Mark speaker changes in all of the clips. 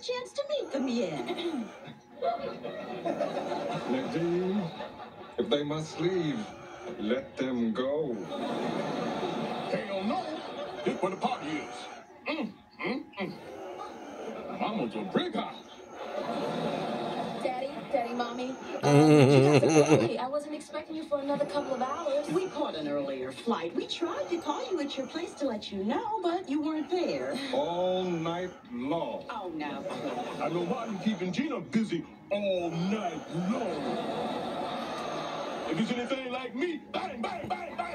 Speaker 1: a chance to meet them yet.
Speaker 2: Nadine, if they must leave, let them go.
Speaker 3: Hell no. This where the party is. Mama's a big house.
Speaker 1: Daddy, Mommy. You guys are early. I wasn't expecting you for another couple of hours.
Speaker 4: We caught an earlier flight. We tried to call you at your place to let you know, but you weren't there.
Speaker 2: All night long.
Speaker 4: Oh, no.
Speaker 3: I know why you keeping Gina busy all night long. If it's anything like me, bang, bang, bang, bang.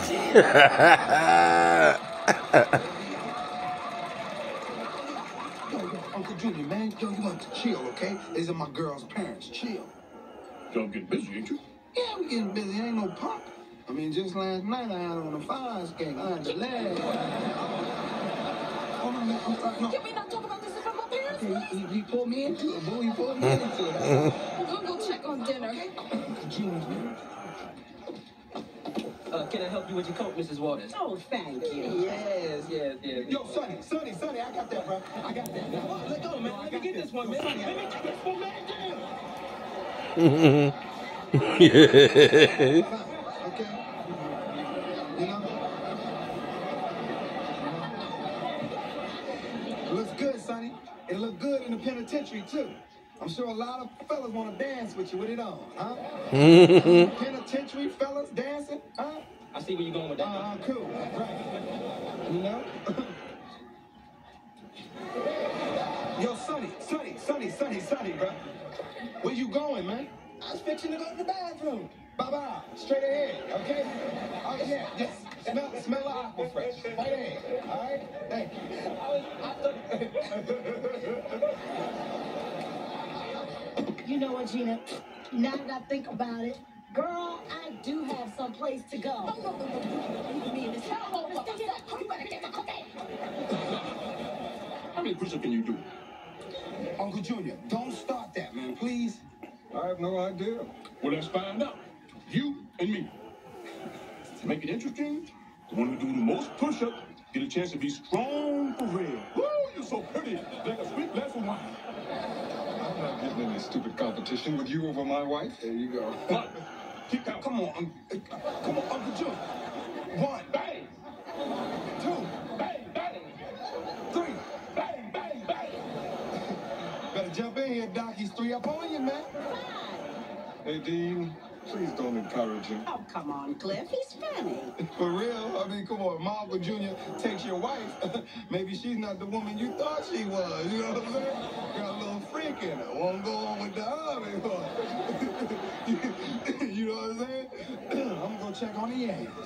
Speaker 5: Uncle Junior, man, yo, you want to chill, okay? These are my girl's parents. Chill.
Speaker 3: Y'all getting busy, ain't you?
Speaker 5: Yeah, we getting busy. Ain't no pop. I mean, just last night I had on a fire escape. I had to lag. Hold on, man. I'm sorry. No.
Speaker 1: Can we not talk about this in front of my parents?
Speaker 5: Okay, he pulled me into it, boo. He pulled me into it.
Speaker 1: We'll go check on dinner.
Speaker 5: Uncle Junior, man.
Speaker 6: Can I help you with your coat, Mrs. Waters?
Speaker 4: Oh, thank you.
Speaker 6: Yes.
Speaker 5: Yo, Sonny, I got that, bro. I got that. Now,
Speaker 6: Let go, man. Let me get this one, man.
Speaker 5: Sonny,
Speaker 6: Let me get this one, man.
Speaker 5: okay? You know? It looks good, Sonny. It look good in the penitentiary, too. I'm sure a lot of fellas want to dance with you with it on, huh? Penitentiary fellas dancing, huh?
Speaker 6: I see where you're going with that.
Speaker 5: Cool. Right. You know? Yo, Sonny, bro. Where you going, man? I was fixing to go to the bathroom. Bye-bye. Straight ahead, okay? Oh, yeah, just smell the aqua fresh. Right ahead, all right? Thank you.
Speaker 1: You know what, Gina? Now that I think about it, girl, I do have some place to go.
Speaker 3: How many push-ups can you do?
Speaker 5: Uncle Junior, don't start that, man, please.
Speaker 2: I have no idea.
Speaker 3: Well, let's find out. You and me. To make it interesting, the one who do the most push-ups get a chance to be strong for real. Woo, you're so pretty, like a sweet glass of wine.
Speaker 2: I'm not getting in this stupid competition with you over my wife.
Speaker 5: There you go.
Speaker 3: One, kick out.
Speaker 5: Come on, Uncle Junior. 1,
Speaker 3: Bang,
Speaker 5: 2,
Speaker 3: bang, bang,
Speaker 5: 3.
Speaker 3: bang, bang, bang.
Speaker 5: Better jump in here, Doc. He's 3 up on you, man.
Speaker 2: Nadine, please don't encourage him.
Speaker 4: Oh, come on, Cliff. He's funny.
Speaker 5: For real? I mean, come on. My Uncle Junior takes your wife. Maybe she's not the woman you thought she was. You know what I'm saying? Got a little freak in her. Won't go on with the army. You know what I'm saying? I'm going to go check on the Yankees.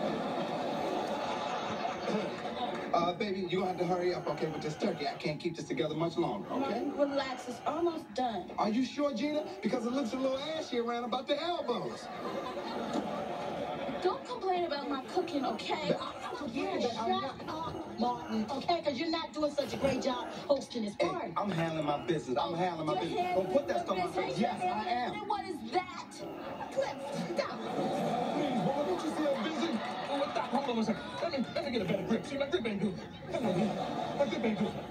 Speaker 5: Baby, you're going to have to hurry up, okay, with this turkey. I can't keep this together much longer, okay?
Speaker 1: Relax, it's almost done.
Speaker 5: Are you sure, Gina? Because it looks a little ashy around about the elbows.
Speaker 1: Don't complain about my cooking, okay? Shut up, Martin, okay? Because you're not doing such a great job hosting this party.
Speaker 5: Hey, I'm handling my business. Don't put that stuff on my face. Yes, I am.
Speaker 1: And what is that? Cliff, stop.
Speaker 3: Please, woman, don't you see I'm busy? Oh, stop. Hold on a second. Let me get a better grip. See, my grip ain't good. Come on, man. My grip ain't good.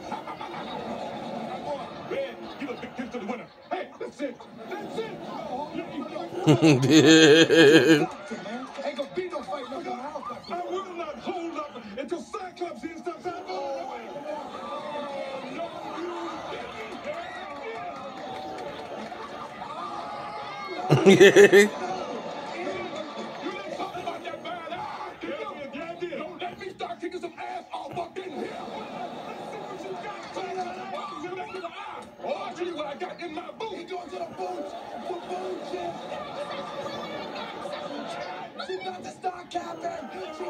Speaker 3: Red, give a big gift to the winner. Hey, that's it. That's it. Oh, let me go.
Speaker 5: Ain't gonna be no fight no more.
Speaker 3: I will not hold up until Cyclops here stops out. Don't let me start kicking some ass all up in here. Let's see what you got. Oh, I'll tell you what I got in my boot.
Speaker 5: He going to the boots. The boot shit. She about to start capping. She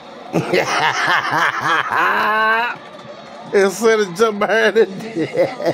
Speaker 5: capping.
Speaker 7: Instead of jump behind it.